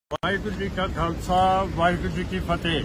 वाहिगुरू जी का खालसा वाहिगुरू जी की फतेह।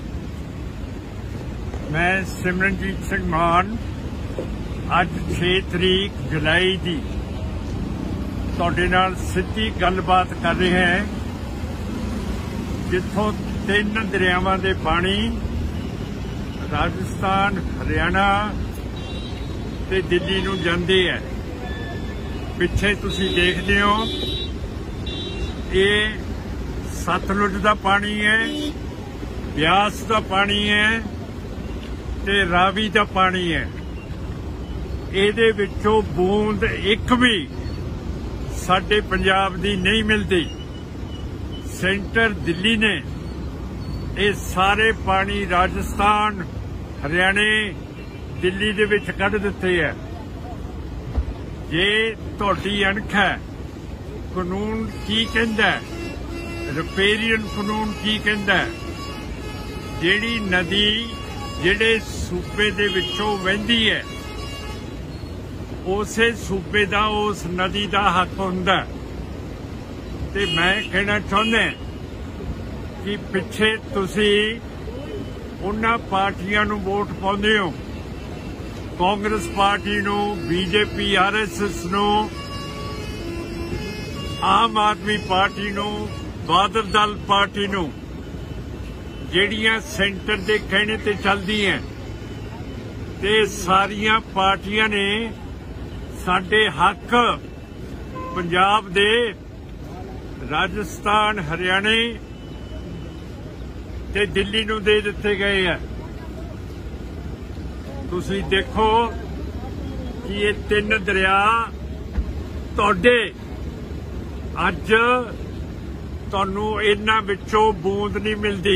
मैं सिमरनजीत सिंह मान अज 6 तरीक जुलाई दी तुहाडे नाल सीधी गलबात कर रहे हैं, जिथों 3 दरियावां दे पानी राजस्थान, हरियाणा ते दिल्ली नूं जांदे है। पिछे तुसीं देखदे हो ये सतलुज का पानी है, ब्यास का पानी है ते रावी का पानी है। इहदे विचों बूंद एक भी साडे पंजाब दी नहीं मिलती। सेंटर दिल्ली ने ये सारे पानी राजस्थान, हरियाणे, दिल्ली दे विच कढ दिते है। जे तुहाडी अणख है, कानून की कहंदा है, रिपेरियन कानून की कहंदा है, जिहड़ी नदी जिहड़े सूबे दे विचों वहिंदी है उसे सूबे दा उस नदी दा हक हुंदा है। ते मैं कहना चाहुंदा कि पिछे तुसीं उन्हां पार्टियां नूं वोट पाउंदे हो, कांग्रेस पार्टी नूं, बीजेपी, RSS नूं, आम आदमी पार्टी नूं, बादल दल पार्टी नूं, ਜਿਹੜੀਆਂ सेंटर के कहने ते चलदी हैं, ते सारियां पार्टियां ने साडे हक पंजाब दे, राजस्थान, हरियाणे ते दिल्ली नूं दे दिते गए हैं। तुसीं देखो कि ये 3 दरिया तुहाडे अज तुहानू इन्हां विचों बूंद नहीं मिलती।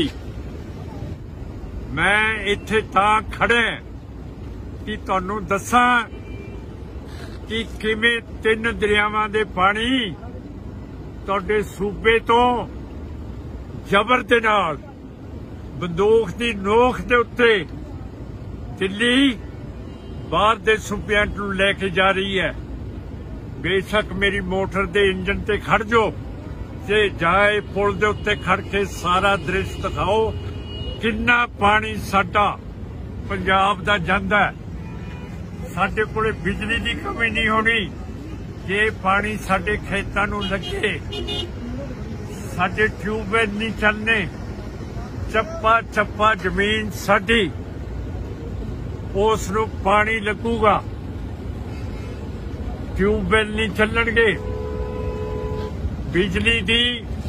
मैं इत्थे तां खड़ा कि तुहानू दसां कि किवें 3 दरियावां दे पानी तुहाडे सूबे तो जबर दे नाल बंदूक दी नोख दे उत्ते दिल्ली बाहर दे सूबियां नूं लैके जा रही है। बेशक मेरी मोटर दे इंजन ते खड़ जाओ ते जाए पुल दे उत्ते खड़ के सारा दृश्य दिखाओ किन्ना पानी साडा पंजाब दा जांदा है। साडे कोले बिजली दी कमी नहीं होनी जे पानी साडे खेतां नूं लगे, साडे ट्यूबवेल नहीं चलने, चप्पा चप्पा जमीन साडी उस नूं पानी लगूगा, ट्यूबवेल नहीं चलणगे, बिजली दी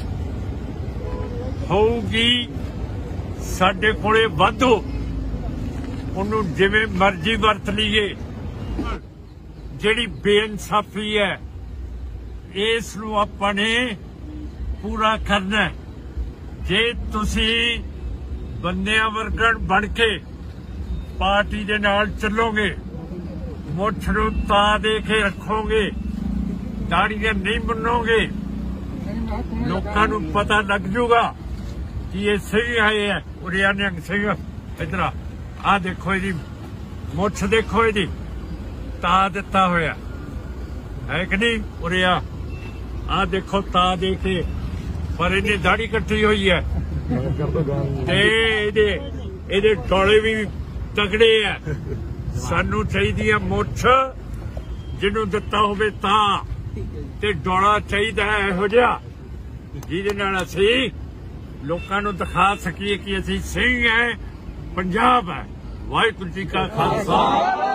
होगी साडे कोले वाधो, उन्नू जिवें मर्जी वरत लीए। जिहड़ी बेइंसाफी है इस नूं आपां ने पूरा करना है। जे तुसीं बंदियां वर्गण बन के पार्टी दे नाल चलोगे, मुछ नूं ता दे के रखोगे, दाड़ियां नहीं मुन्नोगे, लोकां नूं पता लग जूगा कि ये सही आए है। उरिया निहंग सिंह इधर आ देखो, इहदी मुछ देखो, इहदी ता दिता होया है कि नहीं। उरिया आ देखो ता देखे, पर इहने दाड़ी कट्टी हुई है ते इहदे डोले भी तगड़े है। सानू चाहिदी है मुछ जिन्नू दिता होवे ता, ते डोला चाहिदा है इहो जिहा जिहदे नाल असीं लोकां नूं दिखा सकीए कि असीं सिंह है, पंजाब है। वाहिगुरू जी का खालसा।